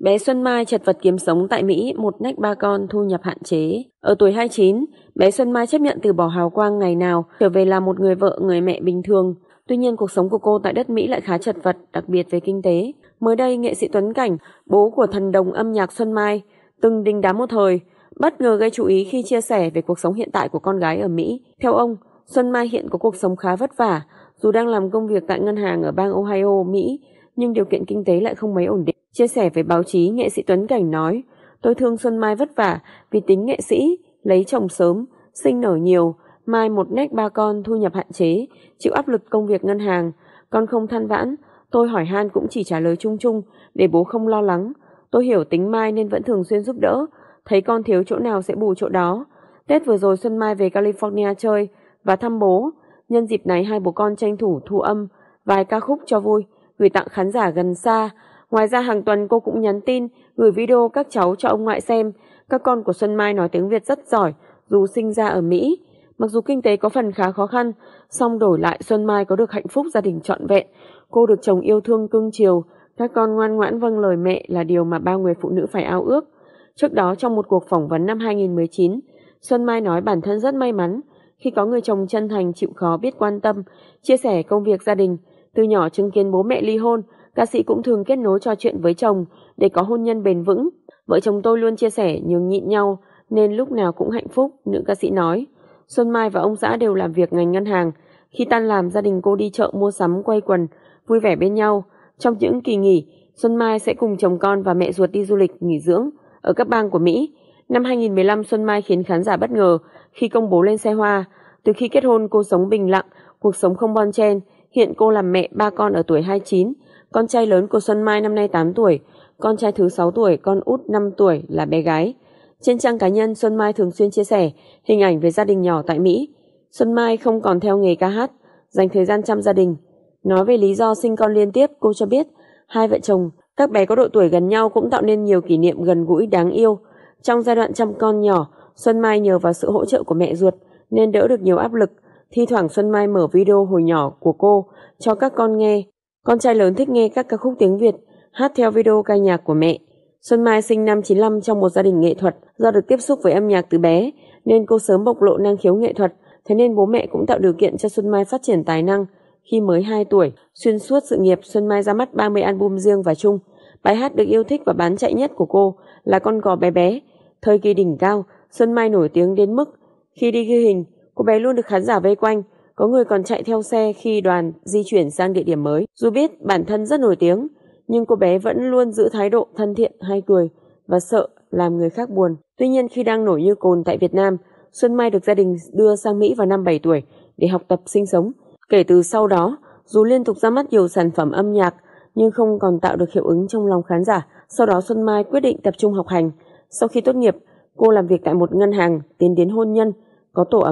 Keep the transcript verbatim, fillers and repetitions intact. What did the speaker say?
Bé Xuân Mai chật vật kiếm sống tại Mỹ, một nách ba con, thu nhập hạn chế. Ở tuổi hai mươi chín, bé Xuân Mai chấp nhận từ bỏ hào quang ngày nào, trở về là một người vợ, người mẹ bình thường. Tuy nhiên, cuộc sống của cô tại đất Mỹ lại khá chật vật, đặc biệt về kinh tế. Mới đây, nghệ sĩ Tuấn Cảnh, bố của thần đồng âm nhạc Xuân Mai, từng đình đám một thời, bất ngờ gây chú ý khi chia sẻ về cuộc sống hiện tại của con gái ở Mỹ. Theo ông, Xuân Mai hiện có cuộc sống khá vất vả, dù đang làm công việc tại ngân hàng ở bang Ohio, Mỹ, nhưng điều kiện kinh tế lại không mấy ổn định. Chia sẻ với báo chí, nghệ sĩ Tuấn Cảnh nói: "Tôi thương Xuân Mai vất vả vì tính nghệ sĩ, lấy chồng sớm, sinh nở nhiều, Mai một nách ba con, thu nhập hạn chế, chịu áp lực công việc ngân hàng. Con không than vãn, tôi hỏi han cũng chỉ trả lời chung chung để bố không lo lắng. Tôi hiểu tính Mai nên vẫn thường xuyên giúp đỡ, thấy con thiếu chỗ nào sẽ bù chỗ đó." Tết vừa rồi Xuân Mai về California chơi và thăm bố. Nhân dịp này, hai bố con tranh thủ thu âm vài ca khúc cho vui, gửi tặng khán giả gần xa. Ngoài ra, hàng tuần cô cũng nhắn tin, gửi video các cháu cho ông ngoại xem. Các con của Xuân Mai nói tiếng Việt rất giỏi, dù sinh ra ở Mỹ. Mặc dù kinh tế có phần khá khó khăn, song đổi lại Xuân Mai có được hạnh phúc gia đình trọn vẹn. Cô được chồng yêu thương cưng chiều, các con ngoan ngoãn vâng lời mẹ là điều mà bao người phụ nữ phải ao ước. Trước đó, trong một cuộc phỏng vấn năm hai nghìn không trăm mười chín, Xuân Mai nói bản thân rất may mắn khi có người chồng chân thành, chịu khó, biết quan tâm, chia sẻ công việc gia đình. Từ nhỏ chứng kiến bố mẹ ly hôn, ca sĩ cũng thường kết nối trò chuyện với chồng để có hôn nhân bền vững. "Vợ chồng tôi luôn chia sẻ, nhường nhịn nhau nên lúc nào cũng hạnh phúc", nữ ca sĩ nói. Xuân Mai và ông xã đều làm việc ngành ngân hàng. Khi tan làm, gia đình cô đi chợ mua sắm, quây quần, vui vẻ bên nhau. Trong những kỳ nghỉ, Xuân Mai sẽ cùng chồng con và mẹ ruột đi du lịch, nghỉ dưỡng ở các bang của Mỹ. Năm hai nghìn không trăm mười lăm, Xuân Mai khiến khán giả bất ngờ khi công bố lên xe hoa. Từ khi kết hôn, cô sống bình lặng, cuộc sống không bon chen. Hiện cô làm mẹ ba con ở tuổi hai mươi chín. Con trai lớn của Xuân Mai năm nay tám tuổi, con trai thứ sáu tuổi, con út năm tuổi là bé gái. Trên trang cá nhân, Xuân Mai thường xuyên chia sẻ hình ảnh về gia đình nhỏ tại Mỹ. Xuân Mai không còn theo nghề ca hát, dành thời gian chăm gia đình. Nói về lý do sinh con liên tiếp, cô cho biết hai vợ chồng, các bé có độ tuổi gần nhau cũng tạo nên nhiều kỷ niệm gần gũi đáng yêu. Trong giai đoạn chăm con nhỏ, Xuân Mai nhờ vào sự hỗ trợ của mẹ ruột nên đỡ được nhiều áp lực. Thi thoảng Xuân Mai mở video hồi nhỏ của cô cho các con nghe. Con trai lớn thích nghe các ca khúc tiếng Việt, hát theo video ca nhạc của mẹ. Xuân Mai sinh năm chín lăm trong một gia đình nghệ thuật. Do được tiếp xúc với âm nhạc từ bé nên cô sớm bộc lộ năng khiếu nghệ thuật, thế nên bố mẹ cũng tạo điều kiện cho Xuân Mai phát triển tài năng. Khi mới hai tuổi, xuyên suốt sự nghiệp, Xuân Mai ra mắt ba mươi album riêng và chung. Bài hát được yêu thích và bán chạy nhất của cô là Con cò bé bé. Thời kỳ đỉnh cao, Xuân Mai nổi tiếng đến mức khi đi ghi hình, cô bé luôn được khán giả vây quanh, có người còn chạy theo xe khi đoàn di chuyển sang địa điểm mới. Dù biết bản thân rất nổi tiếng, nhưng cô bé vẫn luôn giữ thái độ thân thiện, hay cười và sợ làm người khác buồn. Tuy nhiên, khi đang nổi như cồn tại Việt Nam, Xuân Mai được gia đình đưa sang Mỹ vào năm bảy tuổi để học tập sinh sống. Kể từ sau đó, dù liên tục ra mắt nhiều sản phẩm âm nhạc nhưng không còn tạo được hiệu ứng trong lòng khán giả. Sau đó Xuân Mai quyết định tập trung học hành. Sau khi tốt nghiệp, cô làm việc tại một ngân hàng, tiến đến hôn nhân, có tổ ấm.